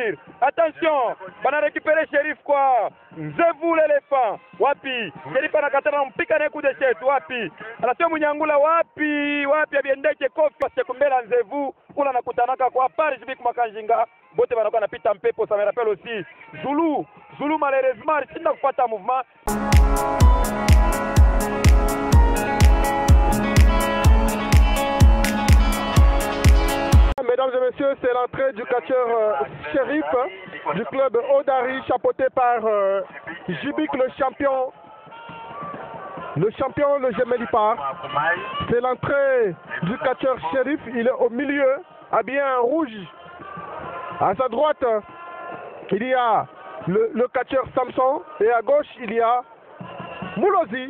Spire, attention, bana récupérer Sheriff quoi. Nzevu l'éléphant, wapi. Sheriff anakatana mpika na coup de tête, wapi. Anasema Munyangula wapi, wapi abiendeke kofi kwa sekumbela Nzevu, kula nakutanaka kwa pari jibi kumakanjinga. Bote banakuwa napita mpepo, ça me rappelle aussi. Zulu malheureusement, il n'a pas de mouvement. Mesdames et messieurs, c'est l'entrée du catcheur Sheriff du club Odari, chapeauté par Jibik, le champion, le Gemelipar. C'est l'entrée du catcheur Sheriff, il est au milieu, habillé en rouge. À sa droite, il y a le catcheur Samson et à gauche, il y a Moulozi.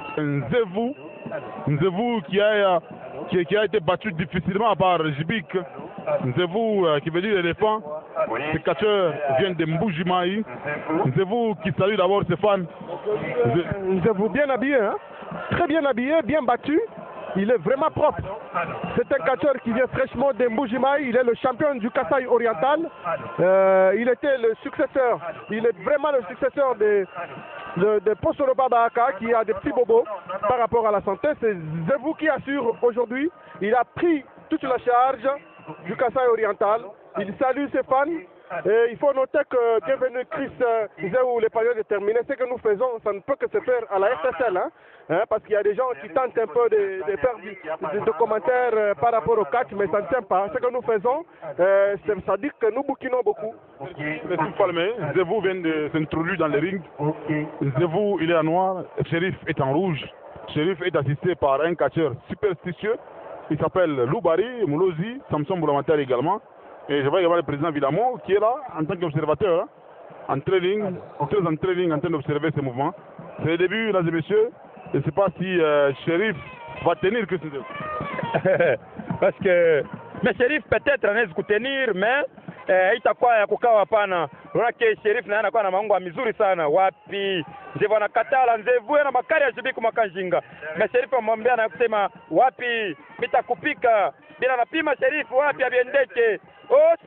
Nzevu qui a été battu difficilement par Jibik. Nzevu qui veut dire éléphant. Ce catcheur vient de Mbujimaï. Nzevu qui salue d'abord ses fans. Nzevu bien habillé, hein? Très bien habillé, bien battu. Il est vraiment propre. C'est un catcheur qui vient fraîchement de Mbujimaï. Il est le champion du Kasaï oriental. Il était le successeur. Il est vraiment le successeur de Posoroba Baaka qui a des petits bobos par rapport à la santé. C'est Nzevu qui assure aujourd'hui. Il a pris toute la charge du Kasaï oriental. Il salue ses fans. Et il faut noter que, bienvenue Chris Zéou, les périodes déterminées, ce que nous faisons, ça ne peut que se faire à la FSL, parce qu'il y a des gens qui tentent un peu de faire des commentaires par rapport au catch, mais ça ne tient pas. Ce que nous faisons, ça dit que nous bouquinons beaucoup. Merci Palme. Zévou vient de s'introduire dans le ring. Zévou, il est en noir, Sheriff est en rouge. Sheriff est assisté par un catcheur superstitieux. Il s'appelle Loubari, Moulozi, Samson Boulamantar également. Et je vois également le président Villamont qui est là en tant qu'observateur, en training, en train d'observer ces mouvements. C'est le début, mesdames et messieurs. Je ne sais pas si Sheriff va tenir que c'est. Parce que, mais Sheriff peut-être en est tenir, mais itakuwa ya kukawa hapana. Unaona Sheriff na anakuwa na maungo mizuri sana. Wapi? Nzevu anakatala, Nzevu na makali ya Jibik Makanjinga. Mais Sheriff amwambia na kusema wapi? Nitakupika. Bila napima Sheriff wapi abiendeke. Oh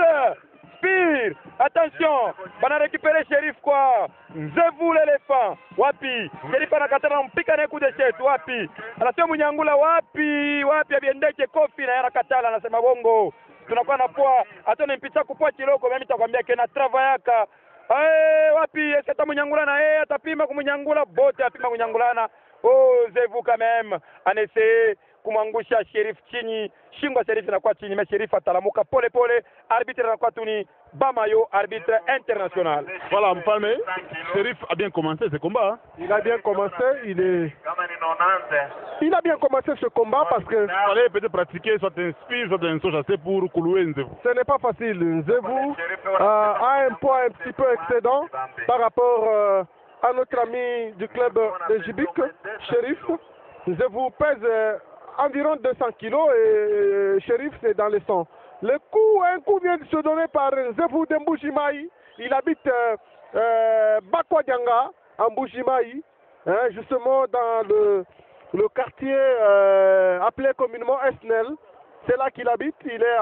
Spire, attention, bana récupérer Sheriff quoi. Nzevu l'éléphant, wapi. Sheriff anakatana mpika na coup de tête, wapi. Anasema Munyangula wapi abiendeke kofi na anakatala anasema bongo. Tunakuwa na poa, hata mpita kupua kiloko mimi nitakwambia kena travayaka. Wapi est-ce Munyangula na atapima kumunyangula bote apima kunyangulana. Oh Nzevu quand même, en essayer kumangusha Sheriff chini, shingo Sheriff inakuwa chini, mais Sheriff atalamuka pole pole, arbitre anakuwa tuni Bamayo, arbitre international. Voilà, Mpalme, Sheriff a bien commencé ce combat. Il a bien commencé, il a bien commencé ce combat parce que... Il fallait peut-être pratiquer soit un Spire, soit un Sochassé pour couler Nzevu. Ce n'est pas facile. Nzevu a un poids un petit peu excédent par rapport à notre ami du club de Jibik, Sheriff. Nzevu pèse environ 200 kilos et Sheriff c'est dans les 100. Un coup vient de se donner par Nzevu de Mbujimaï. Il habite Bakwadianga en Mbujimaï, justement dans le quartier appelé communément Esnel. C'est là qu'il habite.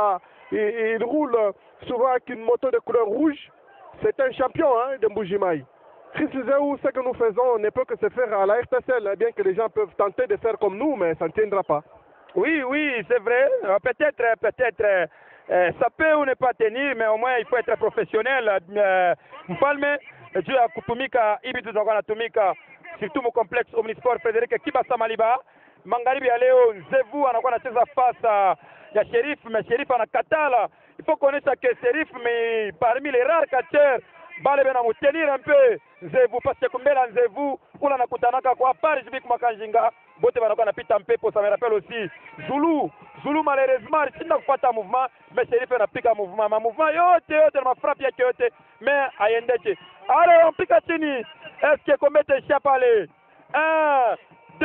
Il roule souvent avec une moto de couleur rouge. C'est un champion de Mbujimaï. Chris Zéou, ce que nous faisons ne peut que se faire à la RTCL, bien que les gens peuvent tenter de faire comme nous, mais ça ne tiendra pas. Oui, c'est vrai. Peut-être, ça peut ou ne pas tenir, mais au moins il faut être professionnel. Mpalme, Dieu a kutumika, hivi tunakuwa natumika, surtout mon complexe Omnisport Frédéric Kibasa Maliba. Magharibi ya leo, Nzevu anakuwa anacheza face ya Sheriff, mais Sheriff anakatala. Il faut connaître que Sheriff, mais parmi les rares catcheurs, bale bena mutenir un peu Nzevu parce que kumbela Nzevu kula nakutanaka kwa pari Jibik Makanjinga bote banakuwa napita mpepo. Ça me rappelle aussi Zulu malheureusement il n'a pas de mouvement, mais Sheriff anapika mouvement yote na mafrappe yake yote mais ayendeche. Alors on pika chini, est-ce que combete chapale 1 2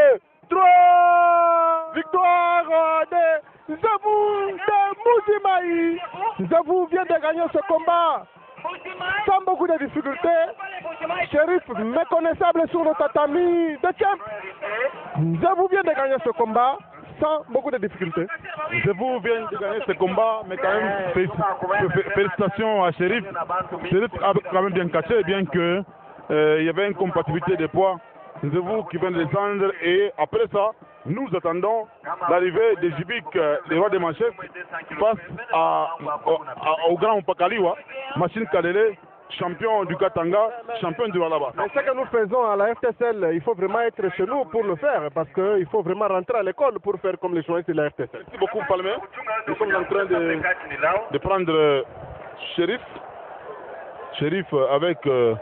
3 victoire de Nzevu de Mbujimaï. Nzevu vient de gagner ce combat sans beaucoup de difficultés. Sheriff méconnaissable sur le tatami de champ. Nzevu vient de gagner ce combat sans beaucoup de difficultés. Nzevu vient de gagner ce combat, mais quand même, félicitations à Shérif. Shérif a quand même bien catché, bien que il y avait une compatibilité des poids. Nzevu qui vient de descendre, et après ça, nous attendons l'arrivée de Jibik, le roi des manchettes, face au grand Mpakaliwa, Machine Kalele, champion du Katanga, champion du Walaba. Mais ce que nous faisons à la FTSL, il faut vraiment être chez nous pour le faire, parce qu'il faut vraiment rentrer à l'école pour faire comme les journalistes de la FTSL. Merci beaucoup, Palmer. Nous sommes en train de prendre Shérif. Shérif avec...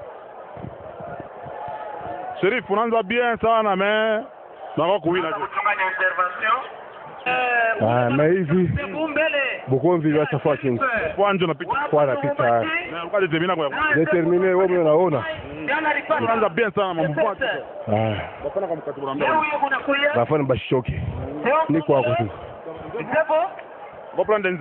Shérif, on en va bien ça, mais... Mais hivi Bukomvi watafaki kwa napita determine wewe unaona unaanza bien sana mambo bafana bashoke ni kwako tu.